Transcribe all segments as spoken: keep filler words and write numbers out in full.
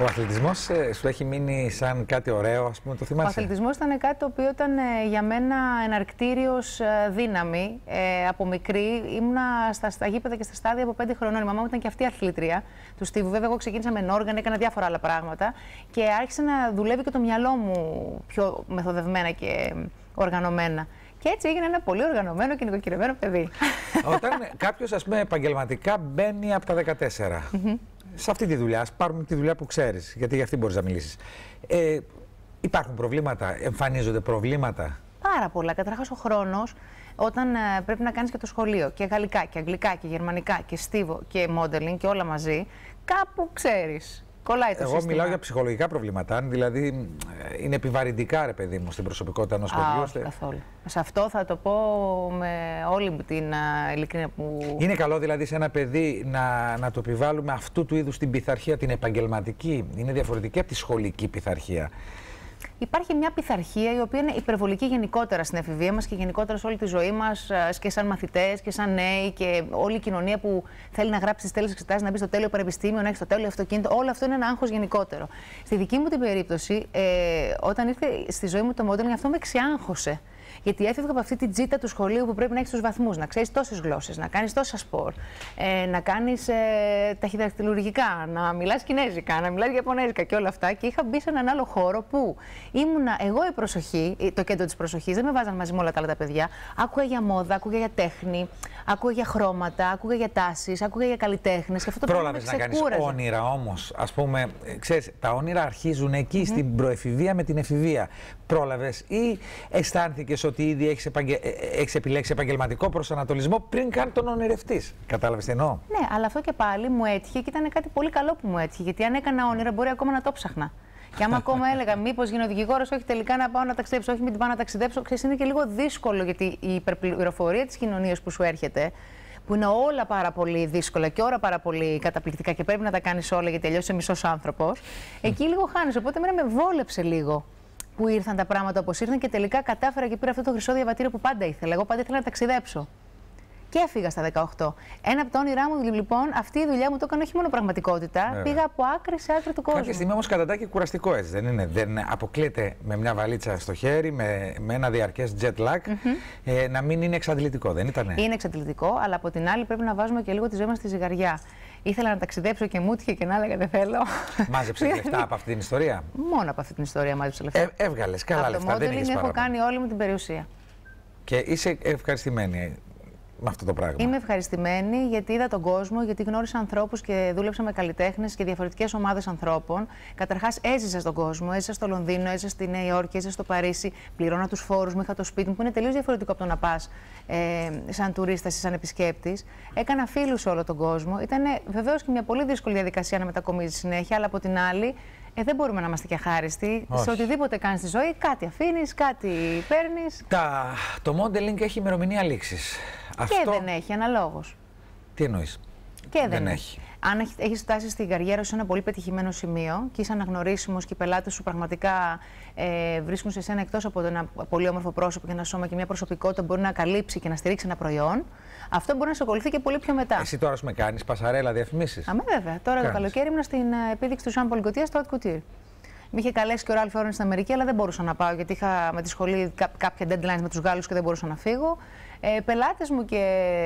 Ο αθλητισμός σου έχει μείνει σαν κάτι ωραίο, ας πούμε, το θυμάσαι? Ο αθλητισμός ήταν κάτι το οποίο ήταν ε, για μένα εναρκτήριος ε, δύναμη. Ε, από μικρή ήμουνα στα, στα γήπεδα και στα στάδια από πέντε χρονών. Η μαμά μου ήταν και αυτή αθλήτρια του Στίβου. Βέβαια, εγώ ξεκίνησα με όργανα, έκανα διάφορα άλλα πράγματα και άρχισε να δουλεύει και το μυαλό μου πιο μεθοδευμένα και οργανωμένα. Και έτσι έγινε ένα πολύ οργανωμένο και νοικοκυριωμένο παιδί. Όταν κάποιος, ας πούμε, επαγγελματικά μπαίνει από τα δεκατέσσερα. Mm-hmm. Σε αυτή τη δουλειά, ας πάρουμε τη δουλειά που ξέρεις, γιατί για αυτή μπορείς να μιλήσεις. Ε, υπάρχουν προβλήματα, εμφανίζονται προβλήματα? Πάρα πολλά. Καταρχάς ο χρόνος, όταν ε, πρέπει να κάνεις και το σχολείο, και γαλλικά και αγγλικά και γερμανικά και στίβο και modeling και όλα μαζί, κάπου ξέρεις. Κολλάει το Εγώ σύστημα. μιλάω για ψυχολογικά προβλήματα. Αν δηλαδή είναι επιβαρυντικά, ρε παιδί μου, στην προσωπικότητα ενός παιδιού. Όχι καθόλου. Σε αυτό θα το πω με όλη την uh, ειλικρίνεια που. Είναι καλό δηλαδή σε ένα παιδί να, να το επιβάλλουμε αυτού του είδους την πειθαρχία, την επαγγελματική? Είναι διαφορετική από τη σχολική πειθαρχία? Υπάρχει μια πειθαρχία η οποία είναι υπερβολική γενικότερα στην εφηβεία μας και γενικότερα σε όλη τη ζωή μας και σαν μαθητές και σαν νέοι και όλη η κοινωνία που θέλει να γράψει τις τέλειες εξετάσεις, να μπει στο τέλειο πανεπιστήμιο, να έχει το τέλειο αυτοκίνητο. Όλο αυτό είναι ένα άγχος γενικότερο. Στη δική μου την περίπτωση, ε, όταν ήρθε στη ζωή μου το modeling, αυτό με ξιάγχωσε. Γιατί έφευγα από αυτή την τζίτα του σχολείου που πρέπει να έχεις τους βαθμούς, να ξέρεις τόσες γλώσσες, να κάνεις τόσα σπορ, ε, να κάνεις ε, ταχυδακτηλουργικά, να μιλάς κινέζικα, να μιλάς ιαπωνέζικα και όλα αυτά. Και είχα μπει σε έναν άλλο χώρο που ήμουνα εγώ η προσοχή, το κέντρο της προσοχής, δεν με βάζαν μαζί με όλα τα άλλα τα παιδιά. Άκουγα για μόδα, άκουγα για τέχνη, άκουγα για χρώματα, άκουγα για τάσεις, άκουγα για καλλιτέχνες. Πρόλαβες να κάνεις όνειρα όμως? Ας πούμε, ξέρεις, τα όνειρα αρχίζουν εκεί, mm-hmm. στην προεφηβεία με την εφηβεία. Πρόλαβες ή αισθάνθηκες ότι ήδη έχεις, επαγγε... έχεις επιλέξει επαγγελματικό προσανατολισμό πριν καν τον ονειρευτείς? Κατάλαβες τι εννοώ? Ναι, αλλά αυτό και πάλι μου έτυχε και ήταν κάτι πολύ καλό που μου έτυχε. Γιατί αν έκανα όνειρα, μπορεί ακόμα να το ψάχνα. Και άμα ακόμα έλεγα, μήπως γίνω δικηγόρος, όχι τελικά να πάω να ταξιδέψω, όχι μην την πάω να ταξιδέψω, ξέρεις, είναι και λίγο δύσκολο γιατί η υπερπληροφορία της κοινωνίας που σου έρχεται, που είναι όλα πάρα πολύ δύσκολα και όλα πάρα πολύ καταπληκτικά και πρέπει να τα κάνεις όλα γιατί αλλιώς είσαι μισός άνθρωπος, εκεί λίγο χάνεις. Οπότε εμένα με βόλεψε λίγο που ήρθαν τα πράγματα όπως ήρθαν και τελικά κατάφερα και πήρα αυτό το χρυσό διαβατήριο που πάντα ήθελα. Εγώ πάντα ήθελα να ταξιδέψω. Και έφυγα στα δεκαοκτώ. Ένα από τα όνειρά μου, λοιπόν, αυτή η δουλειά μου το έκανε όχι μόνο πραγματικότητα. Βέβαια. Πήγα από άκρη σε άκρη του κόσμου. Κάποια στιγμή όμως καταντά και κουραστικό, έτσι δεν είναι? Δεν αποκλείεται με μια βαλίτσα στο χέρι, με, με ένα διαρκές jet lag, mm-hmm. ε, να μην είναι εξαντλητικό, δεν ήτανε? Είναι εξαντλητικό, αλλά από την άλλη πρέπει να βάζουμε και λίγο τη ζωή μας στη ζυγαριά. Ήθελα να ταξιδέψω και μου έτυχε και να έλεγα δεν θέλω. Μάζεψε λεφτά από αυτή την ιστορία? Μόνο από αυτή την ιστορία μάζεψε λεφτά. Ε, έβγαλες καλά από λεφτά, το δεν έχεις έχω παράπονο? κάνει όλη μου την περιουσία. Και είσαι ευχαριστημένη με αυτό το πράγμα? Είμαι ευχαριστημένη γιατί είδα τον κόσμο, γιατί γνώρισα ανθρώπους και δούλεψα με καλλιτέχνες και διαφορετικές ομάδες ανθρώπων. Καταρχάς, έζησα στον κόσμο, έζησα στο Λονδίνο, έζησα στη Νέα Υόρκη, έζησα στο Παρίσι, πληρώνα τους φόρους μου, είχα το σπίτι μου, που είναι τελείως διαφορετικό από το να πας ε, σαν τουρίστας ή σαν επισκέπτης. Έκανα φίλους σε όλο τον κόσμο. Ήταν βεβαίως και μια πολύ δύσκολη διαδικασία να μετακομίσεις συνέχεια, αλλά από την άλλη. Ε, δεν μπορούμε να είμαστε και αχάριστοι. Όχι. Σε οτιδήποτε κάνεις στη ζωή, κάτι αφήνεις, κάτι παίρνεις. Τα... Το modeling έχει ημερομηνία λήξης. Και Αυτό... δεν έχει, αναλόγως. Τι εννοείς? Και δεν, δεν έχει. έχει. Αν έχεις φτάσει στην καριέρα σου σε ένα πολύ πετυχημένο σημείο και είσαι αναγνωρίσιμος και οι πελάτες σου πραγματικά ε, βρίσκουν σε εσένα εκτός από ένα πολύ όμορφο πρόσωπο και ένα σώμα και μια προσωπικότητα που μπορεί να καλύψει και να στηρίξει ένα προϊόν, αυτό μπορεί να σε ακολουθεί και πολύ πιο μετά. Εσύ τώρα σου με κάνεις πασαρέλα διαφημίσεις? Αμέ βέβαια. Τώρα κάνεις. Το καλοκαίρι ήμουν στην επίδειξη του Jean Paul Gaultier στο Haute Couture. Με είχε καλέσει και ο Ralph Lauren στην Αμερική, αλλά δεν μπορούσα να πάω γιατί είχα με τη σχολή κά κάποια deadlines με τους Γάλλους και δεν μπορούσα να φύγω. Ε, πελάτες μου και,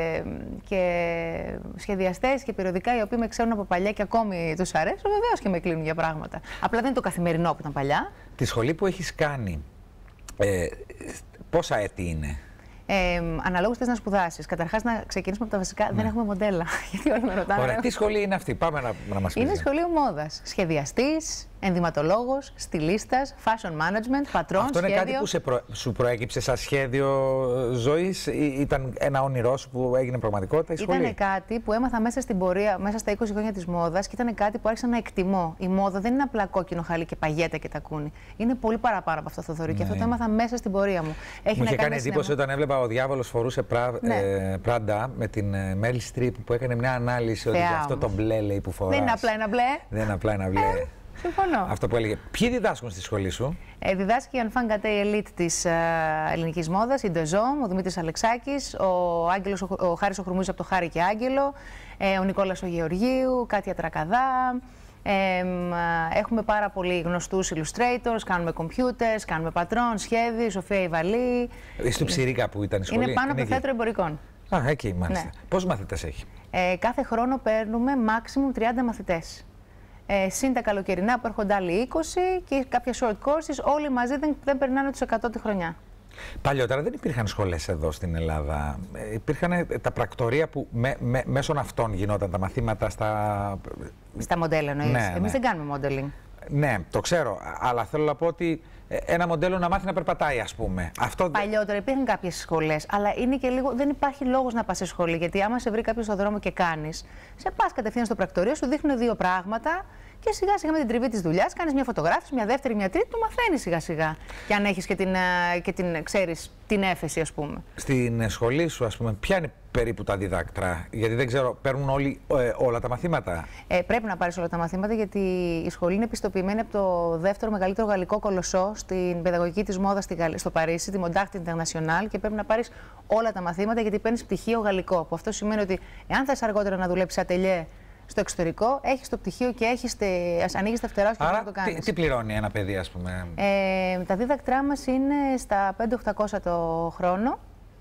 και σχεδιαστές και περιοδικά οι οποίοι με ξέρουν από παλιά και ακόμη τους αρέσουν, βεβαίως και με κλείνουν για πράγματα. Απλά δεν είναι το καθημερινό που ήταν παλιά. Τη σχολή που έχεις κάνει, ε, πόσα έτη είναι? Ε, Αναλόγως θες να σπουδάσεις. Καταρχάς, να ξεκινήσουμε από τα βασικά. Ναι. Δεν έχουμε μοντέλα. Γιατί όλοι με ρωτάνε. Ωραία, τι σχολή είναι αυτή? Πάμε να, να μας πεις. Είναι σχολείο μόδας. Σχεδιαστής, ενδυματολόγος, στιλίστας, fashion management, πατρόν, Αυτό είναι σχέδιο. κάτι που σε προ... σου προέκυψε σαν σχέδιο ζωής ή ήταν ένα όνειρό σου που έγινε πραγματικότητα η σχολή? Ήταν κάτι που έμαθα μέσα στην πορεία, μέσα στα είκοσι χρόνια της μόδας και ήταν κάτι που άρχισα να εκτιμώ. Η μόδα δεν είναι απλά κόκκινο χαλί και παγέτα και τακούνι. Είναι πολύ παραπάνω από αυτό, Θοδωρή. Ναι. Και αυτό το έμαθα μέσα στην πορεία μου. Έχει μου να είχε κάνει εντύπωση συνέμα. Όταν έβλεπα ο διάβολος φορούσε πρά... ναι. ε, πράντα με την Μέριλ Στριπ που έκανε μια ανάλυση ότι αυτό το μπλε λέει που φοράς. Δεν είναι απλά ένα μπλε. Δεν είναι απλά ένα μπλε. Ε, συμφωνώ. Αυτό που έλεγε. Ποιοι διδάσκουν στη σχολή σου? Ε, διδάσκει η Enfant Gâté Elite της ε, ελληνικής μόδας, η Ντεζόμ, ο Δημήτρης Αλεξάκης, ο, Άγγελος, ο, ο Χάρης ο Χρυμούζης από το Χάρη και Άγγελο, ε, ο Νικόλας ο Γεωργίου, Κάτια Τρακαδά, Ε, έχουμε πάρα πολύ γνωστούς illustrators, κάνουμε computers, κάνουμε πατρών, σχέδιο, Σοφία Ιβαλή. Στο Ψηρίκα που ήταν η σχολή. Είναι πάνω από το θέατρο εμπορικών. Α, εκεί μάλιστα. Ναι. Πόσους μαθητές έχει? Ε, κάθε χρόνο παίρνουμε maximum τριάντα μαθητές. Ε, συν τα καλοκαιρινά που έρχονται άλλοι είκοσι και κάποια short courses, όλοι μαζί δεν, δεν περνάνε τους εκατό τη χρονιά. Παλιότερα δεν υπήρχαν σχολές εδώ στην Ελλάδα. Ε, υπήρχαν τα πρακτορεία που με, με, μέσω αυτών γινόταν τα μαθήματα στα... Στα μοντέλα εννοείς. Ναι, Εμείς ναι. δεν κάνουμε modeling. Ναι, το ξέρω, αλλά θέλω να πω ότι ένα μοντέλο να μάθει να περπατάει, ας πούμε. Αυτό... Παλιότερα υπήρχαν κάποιες σχολές, αλλά είναι και λίγο, δεν υπάρχει λόγος να πας σε σχολή. Γιατί άμα σε βρει κάποιος στον δρόμο και κάνεις, σε πας κατευθείαν στο πρακτορείο, σου δείχνουν δύο πράγματα και σιγά σιγά με την τριβή της δουλειάς κάνεις μια φωτογράφηση, μια δεύτερη, μια τρίτη, το μαθαίνεις σιγά σιγά. Και αν έχεις και την, και την, ξέρεις, την έφεση, ας πούμε. Στην σχολή σου, ας πούμε, ποια είναι περίπου τα διδάκτρα? Γιατί δεν ξέρω, παίρνουν όλοι ε, όλα τα μαθήματα. Ε, πρέπει να πάρεις όλα τα μαθήματα, γιατί η σχολή είναι πιστοποιημένη από το δεύτερο μεγαλύτερο γαλλικό κολοσσό στην παιδαγωγική της μόδας στο Παρίσι, τη Mondact International, και πρέπει να πάρεις όλα τα μαθήματα, γιατί παίρνεις πτυχίο γαλλικό. Που αυτό σημαίνει ότι εάν θες αργότερα να δουλέψεις ατελιέ στο εξωτερικό, έχεις το πτυχίο και έχεις τε... ανοίγεις τα φτερά σου και άρα, να το κάνεις. Τι, τι πληρώνει ένα παιδί, ας πούμε? Ε, τα δίδακτρά μας είναι στα πέντε χιλιάδες οκτακόσια το χρόνο.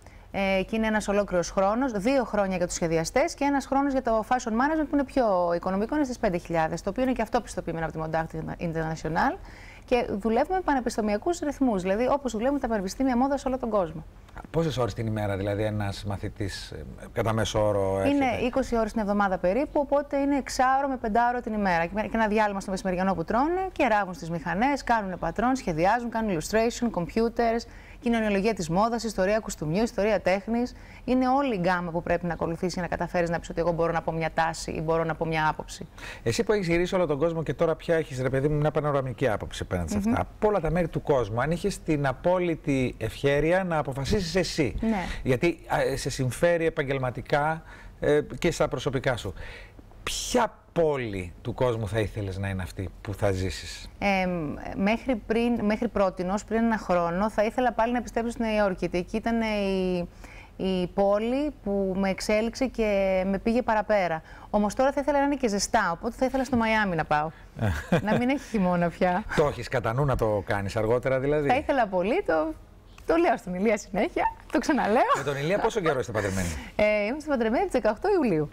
Ε, και είναι ένας ολόκληρος χρόνος, δύο χρόνια για τους σχεδιαστές και ένας χρόνος για το fashion management, που είναι πιο οικονομικό, είναι στις πέντε χιλιάδες, το οποίο είναι και αυτό πιστοποιημένο από τη Mondact International. Και δουλεύουμε με πανεπιστημιακούς ρυθμούς, δηλαδή όπως δουλεύουμε τα πανεπιστήμια μόδας σε όλο τον κόσμο. Πόσες ώρες την ημέρα, δηλαδή, ένας μαθητής κατά μέσο όρο έρχεται? Είναι είκοσι ώρες την εβδομάδα περίπου, οπότε είναι εξάωρο με πεντάωρο την ημέρα. Και ένα διάλειμμα στο μεσημεριανό που τρώνε και ράβουν στις μηχανές, κάνουν πατρών, σχεδιάζουν, κάνουν illustration, computers, κοινωνιολογία της μόδας, ιστορία κουστούμιου, ιστορία τέχνης. Είναι όλη η γκάμα που πρέπει να ακολουθήσει για να καταφέρεις να πεις ότι εγώ μπορώ να πω μια τάση ή μπορώ να πω μια άποψη. Εσύ που έχεις γυρίσει όλο τον κόσμο και τώρα πια έχεις, ρε παιδί μου, μια πανοραμική άποψη απέναντι σε αυτά. Mm-hmm. Από όλα τα μέρη του κόσμου, αν είχες την απόλυτη ευχέρεια να αποφασίσεις εσύ. Ναι. Γιατί α, σε συμφέρει επαγγελματικά ε, και στα προσωπικά σου. Ποια πόλη του κόσμου θα ήθελες να είναι αυτή που θα ζήσεις? Ε, μέχρι, πριν, μέχρι πρότινος, πριν ένα χρόνο, θα ήθελα πάλι να επιστρέψω στη Νέα Υόρκη. Γιατί εκεί ήταν η, η πόλη που με εξέλιξε και με πήγε παραπέρα. Όμως τώρα θα ήθελα να είναι και ζεστά, οπότε θα ήθελα στο Μαϊάμι να πάω. Να μην έχει χειμώνα πια. Το έχεις κατά νου να το κάνεις αργότερα, δηλαδή? Θα ήθελα πολύ, το, το λέω στον Ηλία συνέχεια, το ξαναλέω. Με τον Ηλία πόσο καιρό είστε παντρεμένοι? Ε, είμαστε παντρεμένοι από τις δεκαοκτώ Ιουλίου.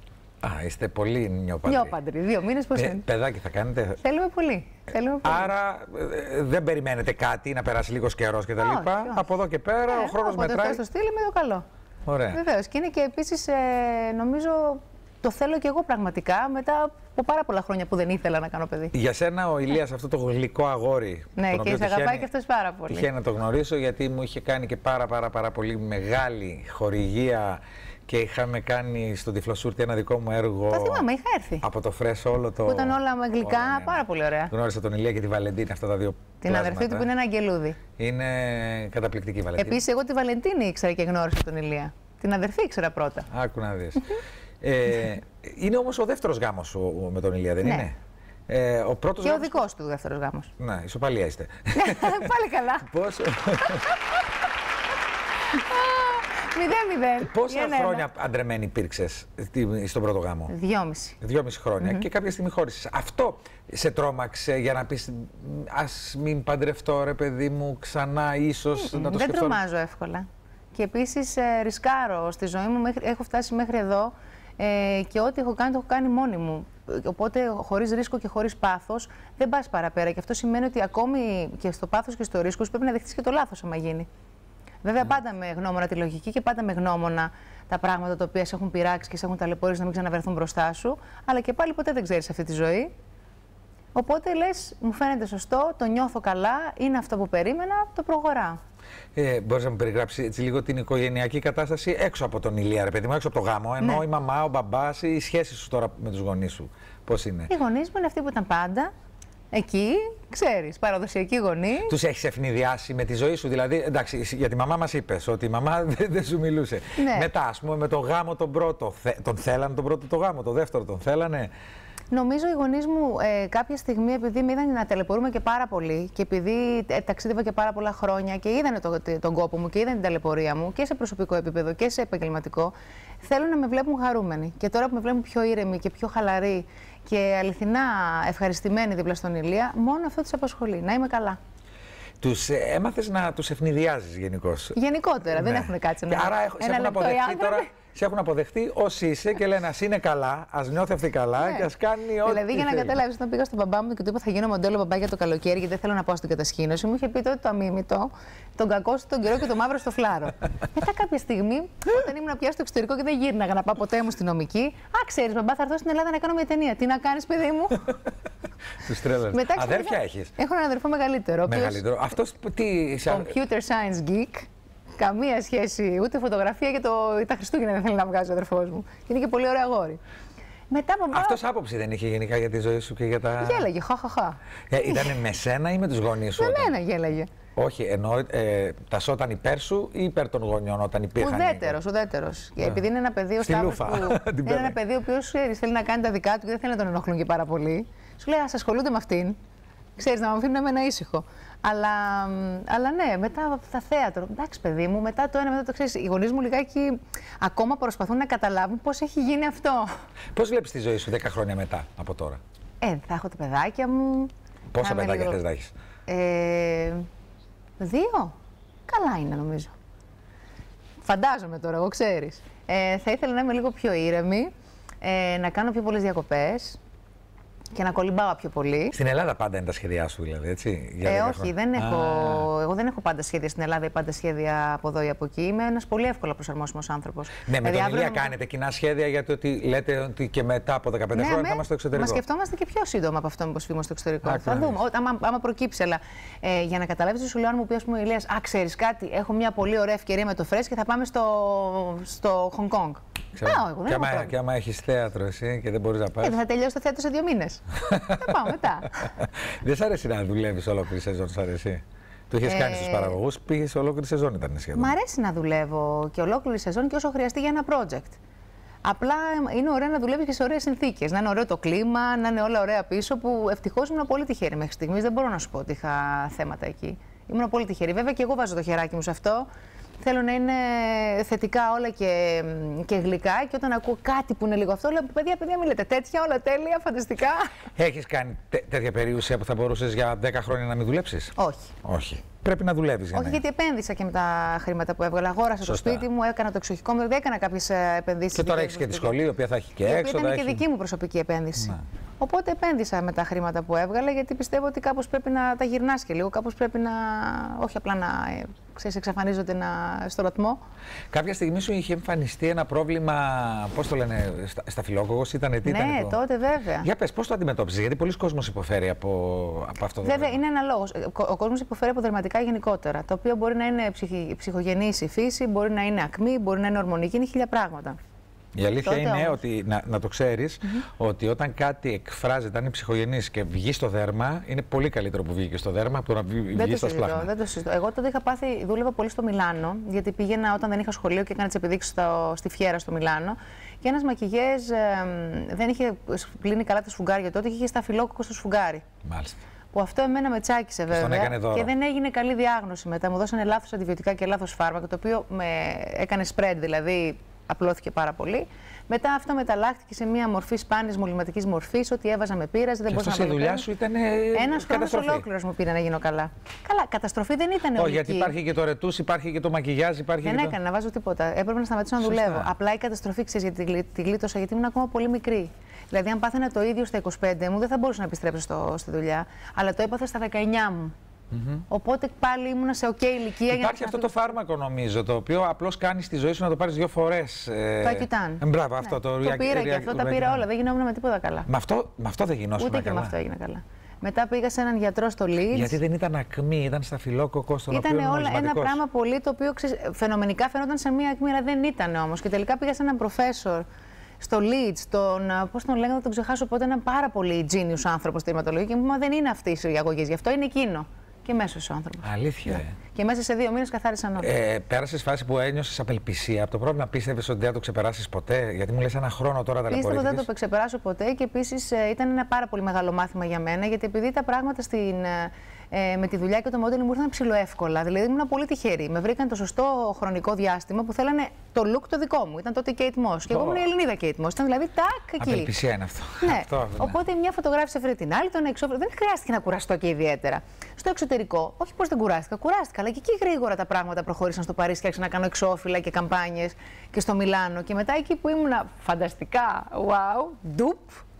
Α, είστε πολύ νιόπαντροι. Νιόπαντροι, δύο μήνες πώς είναι. Παιδάκι θα κάνετε? Θέλουμε πολύ. Θέλουμε πολύ. Άρα ε, δεν περιμένετε κάτι, να περάσει λίγος καιρός κτλ. Από εδώ και πέρα ε, ο χρόνος οπότε μετράει. Αυτό στο στείλει με το καλό. Ωραία. Βεβαίως. Και είναι και επίσης, ε, νομίζω, το θέλω και εγώ πραγματικά μετά από πάρα πολλά χρόνια που δεν ήθελα να κάνω παιδί. Για σένα ο Ηλίας, αυτό το γλυκό αγόρι. Ναι, και σε αγαπάει και αυτός πάρα πολύ. Τυχαίνει να το γνωρίσω, γιατί μου είχε κάνει και πάρα πάρα πάρα πολύ μεγάλη χορηγία. Και είχαμε κάνει στον Τυφλοσούρτη ένα δικό μου έργο. Το θυμάμαι, είχα έρθει. Από το φρέσο όλο το. Που ήταν όλα με γλυκά, όλα, ναι, πάρα πολύ ωραία. Γνώρισα τον Ηλία και τη Βαλεντίνη, αυτά τα δύο. Την πλάσματα. αδερφή του που είναι ένα αγγελούδι. Είναι καταπληκτική η Βαλεντίνη. Επίσης, εγώ τη Βαλεντίνη ήξερα και γνώρισα τον Ηλία. Την αδερφή ήξερα πρώτα. Άκου να δεις. ε, είναι όμως ο δεύτερος γάμος σου με τον Ηλία, δεν ναι. είναι? Ε, ο πρώτος και γάμος... ο δικός του δεύτερος γάμος. Ναι, ισοπαλία είστε. Πάλι καλά. Πόσο... Μηδέν, μηδέν. Πόσα ένα, χρόνια ένα. Αντρεμένη υπήρξες στον πρώτο γάμο? Δυόμιση. Δυόμιση χρόνια. Mm-hmm. Και κάποια στιγμή χώρισες. Αυτό σε τρόμαξε για να πεις, ας μην παντρευτώ, ρε παιδί μου, ξανά ίσως mm-hmm. να το Δεν σκεφτώ? τρομάζω εύκολα. Και επίσης ε, ρισκάρω στη ζωή μου, μέχρι, έχω φτάσει μέχρι εδώ ε, και ό,τι έχω κάνει το έχω κάνει μόνη μου. Οπότε χωρίς ρίσκο και χωρίς πάθος δεν πας παραπέρα. Και αυτό σημαίνει ότι ακόμη και στο πάθος και στο ρίσκο πρέπει να δεχτείς και το λάθος άμα γίνει. Βέβαια, mm. πάντα με γνώμονα τη λογική και πάντα με γνώμονα τα πράγματα τα οποία σε έχουν πειράξει και σε έχουν ταλαιπωρήσει να μην ξαναβρεθούν μπροστά σου. Αλλά και πάλι ποτέ δεν ξέρεις αυτή τη ζωή. Οπότε λες, μου φαίνεται σωστό, το νιώθω καλά, είναι αυτό που περίμενα, το προχωράω. Ε, Μπορείς να μου περιγράψεις έτσι λίγο την οικογενειακή κατάσταση έξω από τον Ηλία, ρε παιδί μου, έξω από το γάμο? Ενώ ναι. η μαμά, ο μπαμπάς, οι σχέσεις σου τώρα με τους γονείς σου, πώς είναι? Οι γονείς μου είναι αυτοί που ήταν πάντα. Εκεί, ξέρεις, παραδοσιακή γονή. Τους έχεις ευνηδιάσει με τη ζωή σου? Δηλαδή, εντάξει, για τη μαμά μας είπες ότι η μαμά δεν, δεν σου μιλούσε. Ναι. Μετά, ας πούμε, με τον γάμο τον πρώτο, τον θέλανε τον πρώτο το γάμο, το δεύτερο τον θέλανε? Νομίζω οι γονείς μου ε, κάποια στιγμή, επειδή με είδαν να ταλαιπωρούμε και πάρα πολύ και επειδή ε, ταξίδευα και πάρα πολλά χρόνια και είδαν το, το, τον κόπο μου και είδαν την ταλαιπωρία μου και σε προσωπικό επίπεδο και σε επαγγελματικό, θέλουν να με βλέπουν χαρούμενοι. Και τώρα που με βλέπουν πιο ήρεμη και πιο χαλαρή και αληθινά ευχαριστημένοι δίπλα στον Ηλία, μόνο αυτό τους απασχολεί, να είμαι καλά. Τους ε, έμαθες να τους ευνηδιάζεις γενικώς. Γενικότερα, ναι. Δεν έχουν κάτσει να. Άρα έχουν, σε έχουν αποδεχτεί τώρα. Σε έχουν αποδεχτεί όσοι είσαι και λένε ας είναι καλά, ας νιώθει αυτή καλά, ναι, και ας κάνει ό,τι. Δηλαδή, για να καταλάβεις, όταν πήγα στον μπαμπά μου και του είπα θα γίνω μοντέλο μπαμπά για το καλοκαίρι, γιατί δεν θέλω να πάω στην κατασκήνωση, μου είχε πει τότε το αμίμητο, τον κακό στον καιρό και το μαύρο στο φλάρο. Μετά κάποια στιγμή, όταν ήμουν πια στο εξωτερικό και δεν γύρναγα να πάω ποτέ μου στην νομική, α, ξέρεις, μπαμπά, θα έρθω στην Ελλάδα να κάνω μια ταινία. Τι να κάνεις, παιδί μου. Τους τρέλανε. Αδέρφια έχεις? Έχω έναν αδερφό μεγαλύτερο. Μεγαλύτερο. Αυτός τι. Computer science geek. Καμία σχέση, ούτε φωτογραφία, και το, τα Χριστούγεννα δεν θέλει να βγάζει ο αδερφός μου. Και είναι και πολύ ωραίο αγόρι. Μετά από πάρα... Αυτός άποψη δεν είχε γενικά για τη ζωή σου και για τα. Γέλαγε, χαχαχά. Ε, ήτανε με σένα ή με τους γονείς σου? Με όταν... μένα γέλαγε. Όχι, εννοώ ε, τα σώταν υπέρ σου ή υπέρ των γονιών όταν υπήρχαν? Ουδέτερος, ουδέτερος. Yeah. Επειδή είναι ένα παιδί ο Σταύρος που είναι ένα παιδί ο οποίος θέλει να κάνει τα δικά του και δεν θέλει να τον ενοχλούν και πάρα πολύ. Σου λέει ας ασχολούνται με αυτήν. Ξέρεις, να με αφήνουν εμένα ήσυχο. Αλλά, αλλά ναι, μετά τα θέατρο. Εντάξει, παιδί μου, μετά το ένα, μετά το ξέρεις. Οι γονείς μου λιγάκι ακόμα προσπαθούν να καταλάβουν πώς έχει γίνει αυτό. Πώς βλέπεις τη ζωή σου δέκα χρόνια μετά από τώρα? Ε, θα έχω τα παιδάκια μου. Πόσα παιδάκια λίγο... θες να έχεις? Ε, δύο. Καλά είναι, νομίζω. Φαντάζομαι τώρα, εγώ ξέρεις. Ε, θα ήθελα να είμαι λίγο πιο ήρεμη, ε, να κάνω πιο πολλές διακοπές και να κολυμπάω πιο πολύ. Στην Ελλάδα πάντα είναι τα σχέδιά σου, δηλαδή, έτσι? Για ε, όχι, δεν έχω, εγώ δεν έχω πάντα σχέδια στην Ελλάδα ή πάντα σχέδια από εδώ ή από εκεί. Είμαι ένας πολύ εύκολα προσαρμόσιμος άνθρωπος. Ναι, με δηλαδή, τον Ηλία κάνετε κοινά σχέδια, γιατί ότι λέτε ότι και μετά από δεκαπέντε ναι, χρόνια με, θα είμαστε στο εξωτερικό. Μα σκεφτόμαστε και πιο σύντομα από αυτό που φύγουμε στο εξωτερικό. Α, θα δούμε, άμα, άμα προκύψει. Αλλά ε, για να καταλάβεις, σου λέω, αν μου πει, ας πούμε, Ηλίας, α, ξέρεις κάτι, έχω μια πολύ ωραία ευκαιρία με το Φρέσ και θα πάμε στο, στο Χονγκ Κονγκ. Πάω, εγώ, και, άμα, και άμα έχεις θέατρο εσύ και δεν μπορείς να πας. Ε, θα τελειώσει το θέατρο σε δύο μήνες. Θα πάω μετά. Δεν σ' αρέσει να δουλεύεις ολόκληρη σεζόν, σ' αρέσει? Το είχες ε... κάνει στους παραγωγούς, πήγες ολόκληρη σεζόν, ήταν σχεδόν. Μ' αρέσει να δουλεύω και ολόκληρη σεζόν και όσο χρειαστεί για ένα project. Απλά είναι ωραίο να δουλεύεις και σε ωραίες συνθήκες. Να είναι ωραίο το κλίμα, να είναι όλα ωραία πίσω. Που ευτυχώς ήμουν πολύ τυχερή μέχρι στιγμής. Δεν μπορώ να σου πω ότι είχα θέματα εκεί. Ήμουν πολύ τυχερή. Βέβαια και εγώ βάζω το χεράκι μου σε αυτό. Θέλω να είναι θετικά όλα και, και γλυκά, και όταν ακούω κάτι που είναι λίγο αυτό, λέω παιδιά, παιδιά, μην λέτε τέτοια, όλα τέλεια, φανταστικά. Έχεις κάνει τέ, τέτοια περιουσία που θα μπορούσες για δέκα χρόνια να μην δουλέψεις? Όχι. Όχι. Πρέπει να δουλεύεις. Όχι, να... γιατί επένδυσα και με τα χρήματα που έβγαλα. Αγόρασα το σπίτι μου, έκανα το εξοχικό μου, δεν έκανα κάποιες επενδύσεις. Και τώρα έχεις και τη σχολή, η οποία θα έχει και έξοδα. Ήταν έχει... και δική μου προσωπική επένδυση. Να. Οπότε επένδυσα με τα χρήματα που έβγαλα, γιατί πιστεύω ότι κάπως πρέπει να τα γυρνάς και λίγο. Κάπως πρέπει να. Όχι απλά να ξέρεις, εξαφανίζονται να... στο ρωτμό. Κάποια στιγμή σου είχε εμφανιστεί ένα πρόβλημα, πώς το λένε, στα, σταφυλόκοκος, ήταν τι ήταν? Ναι, το... τότε βέβαια. Για πες, πώς το αντιμετώπισες? Γιατί πολλοί κόσμος υποφέρει από, από αυτό το βέβαια, πρόβλημα. Είναι ένα λόγος. Ο κόσμος υποφέρει από δερματικά γενικότερα. Το οποίο μπορεί να είναι ψυχ... ψυχογενής η φύση, μπορεί να είναι ακμή, μπορεί να είναι ορμονική, είναι χίλια πράγματα. Η αλήθεια τότε είναι όμως... ότι, να, να το ξέρεις, mm-hmm. ότι όταν κάτι εκφράζεται, αν είναι ψυχογενής και βγει στο δέρμα, είναι πολύ καλύτερο που βγήκε στο δέρμα από το να βγει, βγει στο σπλάχνα. Δεν το συζητώ. Εγώ τότε είχα πάθει, δούλευα πολύ στο Μιλάνο, γιατί πήγαινα όταν δεν είχα σχολείο και έκανα τις επιδείξεις στο, στη Φιέρα στο Μιλάνο. Και ένας μακιγιές ε, δεν είχε πλύνει καλά τα σφουγγάρια τότε και είχε σταφυλόκοκο στο σφουγγάρι. Μάλιστα. Που αυτό εμένα με τσάκισε βέβαια. Και δεν έγινε καλή διάγνωση μετά. Μου δώσανε λάθος αντιβιωτικά και λάθος φάρμακο, το οποίο με έκανε spread, δηλαδή απλώθηκε πάρα πολύ. Μετά αυτό μεταλλάχθηκε σε μια μορφή σπάνιας μολυματικής μορφής, ότι έβαζα με πείραζε, δεν μπορούσα να το. Η δουλειά σου ήταν. Ένας χρόνος ολόκληρος μου πήρε να γίνω καλά. Καλά, καταστροφή δεν ήταν ολική. Όχι, γιατί υπάρχει και το ρετούς, υπάρχει και το μακιγιάζ, υπάρχει. Δεν και έκανα το... να βάζω τίποτα. Έπρεπε να σταματήσω να Σωστά. δουλεύω. Απλά η καταστροφή, ξέρεις, γιατί τη γλίτωσα, γιατί ήμουν ακόμα πολύ μικρή. Δηλαδή, αν πάθαινα το ίδιο στα είκοσι πέντε μου, δεν θα μπορούσα να επιστρέψω στο, στη δουλειά. Αλλά το έπαθα στα δεκαεννιά μου. Mm-hmm. Οπότε πάλι ήμουν σε οκ ηλικία. Υπάρχει για αυτό το φάρμακο, νομίζω, το οποίο απλώς κάνει στη ζωή σου να το πάρεις δύο φορές. Το Ακιουτάν. Ε, μπράβο, ναι. αυτό το Το πήρα και αυτό, τα πήρα όλα. Δεν γινόμουν με τίποτα καλά. Με αυτό, με αυτό δεν γινόσουν καλά. Ούτε και με αυτό έγινα καλά. Μετά πήγα σε έναν γιατρό στο Leeds. Γιατί δεν ήταν ακμή, ήταν σταφυλόκοκο στον οποίο. Ήταν όλα ένα πράγμα πολύ το οποίο ξε... φαινομενικά φαινόταν σαν μία ακμή, αλλά δεν ήταν όμως. Και τελικά πήγα σε έναν προφέσορ στο Leeds, τον, πώς τον λέγανε, θα τον ξεχάσω, οπότε έναν πάρα πολύ genius άνθρωπο στη αιματολογία και μου είπε: μα δεν είναι αυτή η αγωγή, γι' αυτό είναι εκείνο. Και μέσος ο άνθρωπος. Αλήθεια. Ναι. Και μέσα σε δύο μήνες καθάρισαν όλα. Ε, Πέρασες φάση που ένιωσες απελπισία από το πρόβλημα, πίστευες ότι δεν θα το ξεπεράσεις ποτέ? Γιατί μου λες ένα χρόνο τώρα ταλαιπωρήθηκες. Πίστευα ότι δεν το ξεπεράσω ποτέ και επίσης ε, ήταν ένα πάρα πολύ μεγάλο μάθημα για μένα, γιατί επειδή τα πράγματα στην, ε, με τη δουλειά και το modeling μου ήρθαν ψιλοεύκολα. Δηλαδή ήμουν πολύ τυχερή. Με βρήκαν το σωστό χρονικό διάστημα που θέλανε το look το δικό μου. Ήταν τότε η Kate Moss. Και εγώ ήμουν η Ελληνίδα Kate Moss. Ήταν δηλαδή τάκ εκεί. Απελπισία είναι αυτό. Ναι. αυτό, ναι. Οπότε μια φωτογράφησε φέρε την άλλη, τον εξώφυλλο. Δεν χρειάστηκε να κουραστώ και ιδιαίτερα. Στο εξωτερικό, όχι πως δεν κουράστηκα, κουράστηκα. Αλλά και εκεί γρήγορα τα πράγματα προχώρησαν στο Παρίσι και άρχισα να κάνω εξώφυλλα και καμπάνιες και στο Μιλάνο. Και μετά εκεί που ήμουνα φανταστικά, wow, ντουπ.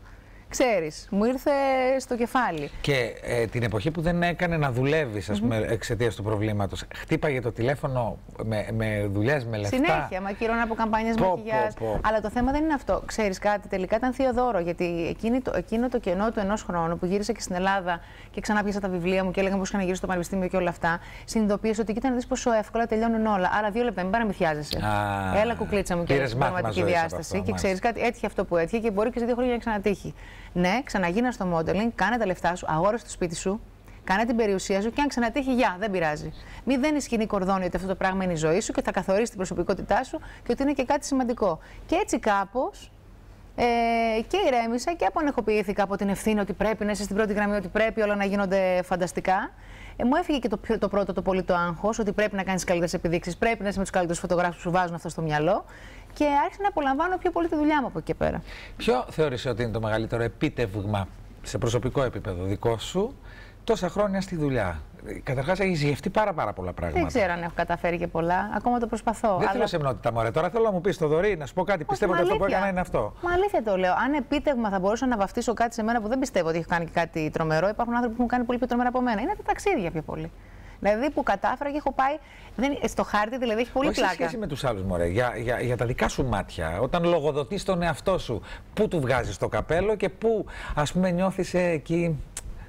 Ξέρεις, μου ήρθε στο κεφάλι. Και ε, την εποχή που δεν έκανε να δουλεύεις, ας πούμε, mm-hmm. εξαιτίας του προβλήματος, χτύπαγε το τηλέφωνο με, με δουλειές, με λεφτά. Συνέχεια, μακύρωνα από καμπάνιες μακιγιάζ. Αλλά το θέμα δεν είναι αυτό. Ξέρεις κάτι, τελικά ήταν θείο δώρο. Γιατί εκείνη το, εκείνο το κενό του ενός χρόνου που γύρισα και στην Ελλάδα και ξανά πιάσα τα βιβλία μου και έλεγα πως είχα να γυρίσω στο πανεπιστήμιο και όλα αυτά, συνειδητοποίησα ότι κοίτα να δεις πόσο εύκολα τελειώνουν όλα. Άρα δύο λεπτά, μην παραμυθιάζεσαι. Ah, Έλα κουκλίτσα μου και έχει πραγματική διάσταση. Αυτό, και ξέρεις κάτι, έτυχε αυτό που έτυχε και μπορεί και σε δύο χρόνια να ξανατύχει. Ναι, ξαναγίνα στο modeling, κάνε τα λεφτά σου, αγόρασε το σπίτι σου, κάνε την περιουσία σου και αν ξανατύχει, γεια, δεν πειράζει. Μην δένει σκηνή κορδόνι ότι αυτό το πράγμα είναι η ζωή σου και θα καθορίσει την προσωπικότητά σου και ότι είναι και κάτι σημαντικό. Και έτσι κάπως ε, και ηρέμησα και απονεχοποιήθηκα από την ευθύνη ότι πρέπει να είσαι στην πρώτη γραμμή, ότι πρέπει όλα να γίνονται φανταστικά. Ε, μου έφυγε και το, το πρώτο το πολύ το άγχος, ότι πρέπει να κάνεις καλύτερες επιδείξεις, πρέπει να είσαι με τους καλύτερους φωτογράφους που σου βάζουν αυτό στο μυαλό. Και άρχισα να απολαμβάνω πιο πολύ τη δουλειά μου από εκεί και πέρα. Ποιο θεωρείς ότι είναι το μεγαλύτερο επίτευγμα σε προσωπικό επίπεδο δικό σου τόσα χρόνια στη δουλειά? Καταρχάς, έχεις γευτεί πάρα, πάρα πολλά πράγματα. Δεν ξέρω αν έχω καταφέρει και πολλά. Ακόμα το προσπαθώ. Δεν αλλά... θέλω σεμνότητα, μωρέ. Τώρα θέλω να μου πεις, Θοδωρή, να σου πω κάτι. Όχι, πιστεύω ότι αυτό που έκανα είναι αυτό. Μα αλήθεια το λέω. Αν επίτευγμα θα μπορούσα να βαφτίσω κάτι σε μένα που δεν πιστεύω ότι έχω κάνει και κάτι τρομερό, υπάρχουν άνθρωποι που έχουν κάνει πολύ πιο τρομερά από μένα. Είναι τα ταξίδια πιο πολύ. Δηλαδή που κατάφερα και έχω πάει. Δεν, στο χάρτη δηλαδή έχει πολύ όχι πλάκα. Σε σχέση με τους άλλους, μωρέ. Για, για, για τα δικά σου μάτια. Όταν λογοδοτείς τον εαυτό σου, πού του βγάζεις το καπέλο και πού, ας πούμε, νιώθεις εκεί.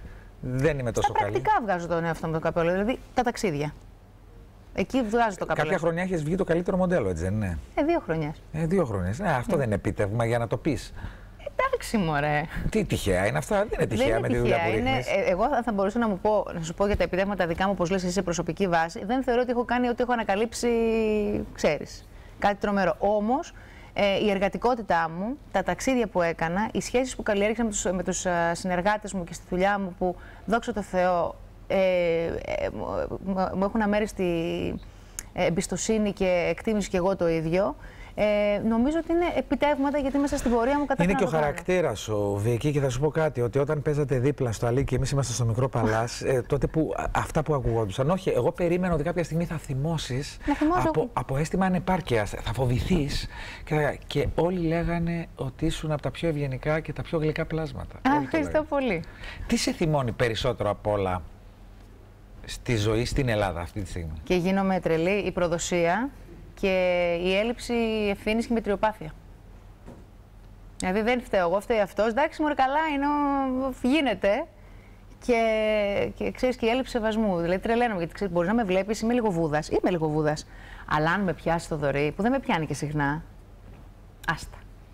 Δεν είμαι τόσο Στα καλή. πρακτικά βγάζω τον εαυτό μου το καπέλο. Δηλαδή τα ταξίδια. Εκεί βγάζω το καπέλο. Κάποια χρονιά έχεις βγει το καλύτερο μοντέλο, έτσι δεν είναι? Ε, δύο χρονιές. Ε, δύο χρονιές. Ναι, αυτό mm. δεν είναι επίτευγμα για να το πεις. Εντάξει, μωρέ. Τι τυχαία είναι αυτά, δεν είναι τυχαία δεν είναι με τη δουλειά που είναι, ε, Εγώ θα μπορούσα να, μου πω, να σου πω για τα επιτεύγματα δικά μου, όπως λες εσύ, σε προσωπική βάση. Δεν θεωρώ ότι έχω κάνει, ότι έχω ανακαλύψει, ξέρεις, κάτι τρομερό. Όμως, ε, η εργατικότητά μου, τα ταξίδια που έκανα, οι σχέσεις που καλλιέργησα με τους, με τους uh, συνεργάτες μου και στη δουλειά μου, που δόξα τω Θεώ ε, ε, μου έχουν αμέριστη εμπιστοσύνη και εκτίμηση και εγώ το ίδιο. Ε, νομίζω ότι είναι επιτεύγματα γιατί μέσα στην πορεία μου καταφέραμε. Είναι και ο χαρακτήρας σου, Βίκη, και θα σου πω κάτι. Ότι όταν παίζατε δίπλα στο Αλή και εμείς είμαστε στο μικρό Παλάς, ε, τότε που αυτά που ακουγόντουσαν. Όχι, εγώ περίμενα ότι κάποια στιγμή θα θυμώσεις από, από αίσθημα ανεπάρκειας. Θα φοβηθείς. Και, και όλοι λέγανε ότι ήσουν από τα πιο ευγενικά και τα πιο γλυκά πλάσματα. Α, ευχαριστώ πολύ. Τι σε θυμώνει περισσότερο απ' όλα στη ζωή στην Ελλάδα αυτή τη στιγμή? Και γίνομαι τρελή, η προδοσία και η έλλειψη ευθύνης και η μετριοπάθεια. Δηλαδή δεν φταίω εγώ, φταίει αυτός. Εντάξει, μωρέ, καλά είναι, γίνεται. Και, και ξέρεις, και η έλλειψη σεβασμού. Δηλαδή τρελαίνομαι, γιατί ξέρεις, μπορείς να με βλέπεις, είμαι λίγο βούδας. Είμαι λίγο βούδας. Αλλά αν με πιάσει το Θοδωρή, που δεν με πιάνει και συχνά, άστα.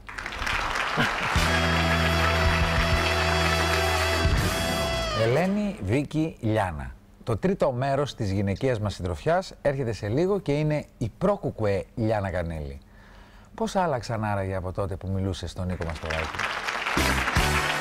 Ελένη, Βίκη, Λιάνα. Το τρίτο μέρος της γυναικείας μας συντροφιάς έρχεται σε λίγο και είναι η προ-κουκουέ Λιάνα Κανέλη. Πώς άλλαξαν άραγε από τότε που μιλούσε στον Νίκο Μαστοράκη?